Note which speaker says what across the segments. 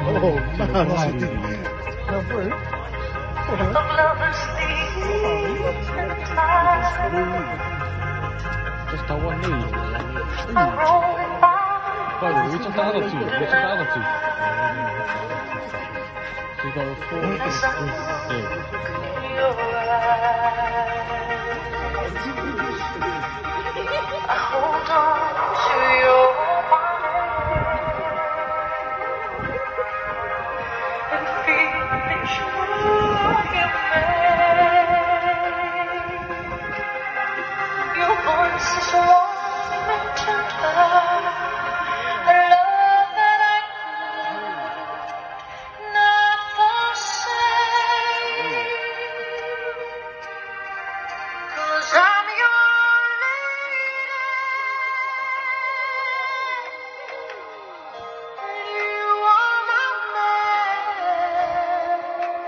Speaker 1: Oh, man.
Speaker 2: Just 다 왔네. 빨리 왜 좀 따라갔지? 왜 좀 따라갔지? 제가
Speaker 3: I hold on to your and feel the joy you make. Your voice is warm and tender, a love that I could not forsake. 'Cause I'm your lady, and you are my man.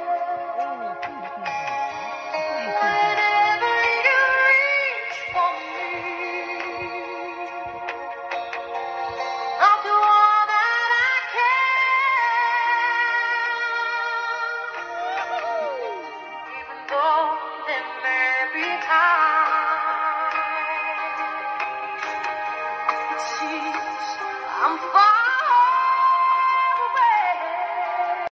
Speaker 3: Whenever you reach for me, I'll do all that I can, even though there may be times it seems I'm far